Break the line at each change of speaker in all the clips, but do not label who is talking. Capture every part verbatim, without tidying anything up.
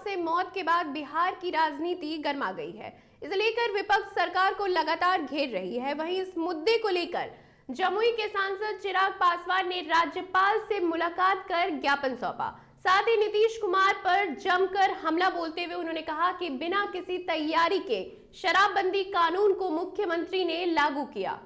से मौत के बाद बिहार की राजनीति गर्मा गई है। इसे लेकर विपक्ष सरकार को लगातार घेर रही है। वहीं इस मुद्दे को लेकर जमुई के सांसद चिराग पासवान ने राज्यपाल से मुलाकात कर ज्ञापन सौंपा। साथ ही नीतीश कुमार पर जमकर हमला बोलते हुए उन्होंने कहा कि बिना किसी तैयारी के शराबबंदी कानून को मुख्यमंत्री ने लागू किया।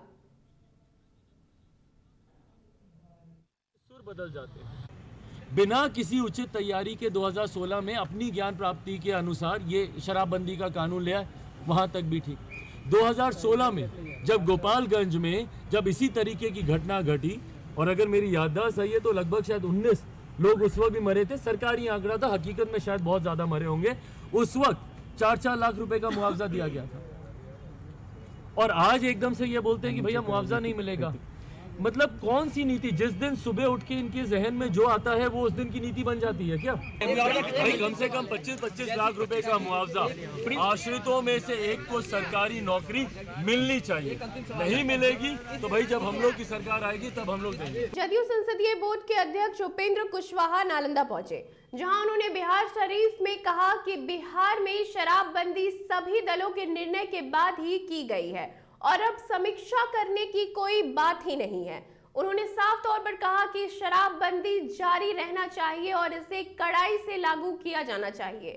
सुर बदल जाते हैं। बिना किसी उचित तैयारी के दो हज़ार सोलह में अपनी ज्ञान प्राप्ति के अनुसार ये शराबबंदी का कानून लिया, वहां तक भी ठीक। दो हज़ार सोलह में जब गोपालगंज में जब इसी तरीके की घटना घटी, और अगर मेरी याददाश्त सही है तो लगभग शायद उन्नीस लोग उस वक्त भी मरे थे। सरकारी आंकड़ा था, हकीकत में शायद बहुत ज्यादा मरे होंगे। उस वक्त चार चार लाख रुपए का मुआवजा दिया गया था, और आज एकदम से ये बोलते हैं कि भैया मुआवजा नहीं मिलेगा। मतलब कौन सी नीति? जिस दिन सुबह उठ के इनके जहन में जो आता है वो उस दिन की नीति बन जाती है क्या? भाई कम से कम पच्चीस पच्चीस लाख रुपए का मुआवजा, आश्रितों में से एक को सरकारी नौकरी मिलनी चाहिए। नहीं मिलेगी तो भाई जब हम लोग की सरकार आएगी तब हम लोग देंगे।
जदयू संसदीय बोर्ड के अध्यक्ष उपेंद्र कुशवाहा नालंदा पहुंचे, जहां उन्होंने बिहार शरीफ में कहा कि बिहार में शराबबंदी सभी दलों के निर्णय के बाद ही की गई है और अब समीक्षा करने की कोई बात ही नहीं है। उन्होंने साफ तौर पर कहा कि शराबबंदी जारी रहना चाहिए और इसे कड़ाई से लागू किया जाना चाहिए।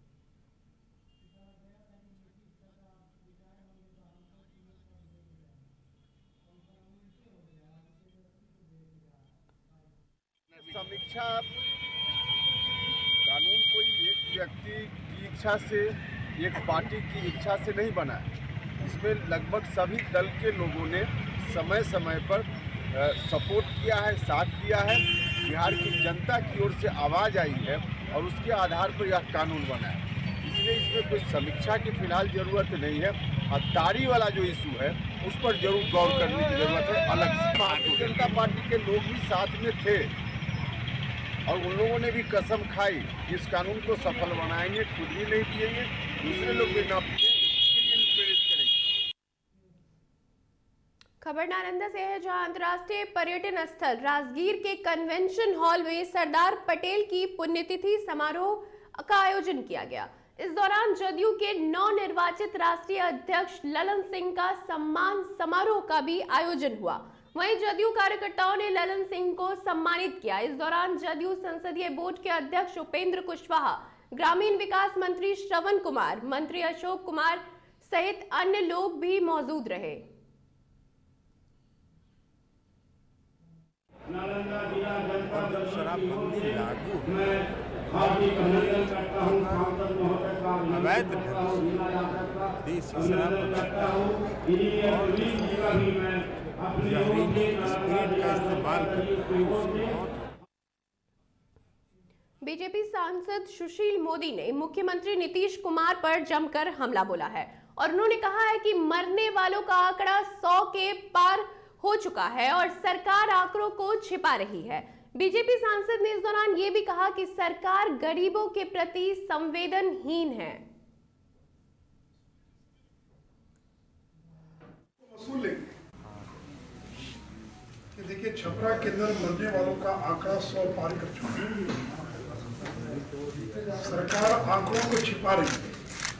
समीक्षा कानून कोई एक व्यक्ति की इच्छा से, एक पार्टी की इच्छा से नहीं बना है। इसमें लगभग सभी दल के लोगों ने समय समय पर सपोर्ट किया है, साथ दिया है। बिहार की जनता की ओर से आवाज़ आई है और उसके आधार पर यह कानून बना है। इसलिए इसमें कोई समीक्षा की फिलहाल ज़रूरत नहीं है। हत्यारी वाला जो इशू है उस पर जरूर गौर करने की ज़रूरत है अलग से। भारतीय जनता पार्टी के लोग भी साथ में थे और उन लोगों ने भी कसम खाई इस कानून को सफल बनाएंगे, खुद भी नहीं पिएंगे, दूसरे लोग भी ना पिए।
खबर नालंदा से है, जहां अंतर्राष्ट्रीय पर्यटन स्थल राजगीर के कन्वेंशन हॉल में सरदार पटेल की पुण्यतिथि समारोह का आयोजन किया गया। इस दौरान जदयू के नवनिर्वाचित राष्ट्रीय अध्यक्ष ललन सिंह का सम्मान समारोह का भी आयोजन हुआ। वहीं जदयू कार्यकर्ताओं ने ललन सिंह को सम्मानित किया। इस दौरान जदयू संसदीय बोर्ड के अध्यक्ष उपेंद्र कुशवाहा, ग्रामीण विकास मंत्री श्रवण कुमार, मंत्री अशोक कुमार सहित अन्य लोग भी मौजूद रहे।
और जब शराबबंदी लागू अवैध देसी शराब का इस्तेमाल
बीजेपी सांसद सुशील मोदी ने मुख्यमंत्री नीतीश कुमार पर जमकर हमला बोला है और उन्होंने कहा है कि मरने वालों का आंकड़ा सौ के पार हो चुका है और सरकार आंकड़ों को छिपा रही है। बीजेपी सांसद ने इस दौरान ये भी कहा कि सरकार गरीबों के प्रति संवेदनहीन है।
वसूल लेंगे कि देखिए छपरा के अंदर मरने वालों का आंकड़ा सौ पार कर चुका है। सरकार आंकड़ों को छिपा रही है।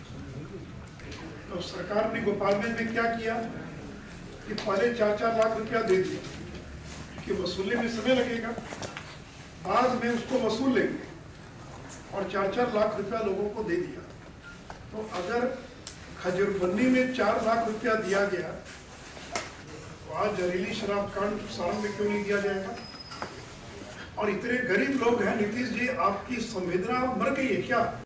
तो सरकार ने गोपालगंज में क्या किया कि पहले चार चार लाख रुपया दे दिया कि वसूलने में समय लगेगा, बाद में उसको वसूल लेंगे, और चार चार लाख रुपया लोगों को दे दिया। तो अगर खजूरबंदी में चार लाख रुपया दिया गया तो आज जहरीली शराब कांड साल में क्यों नहीं दिया जाएगा? और इतने गरीब लोग हैं, नीतीश जी आपकी संवेदना मर गई है क्या?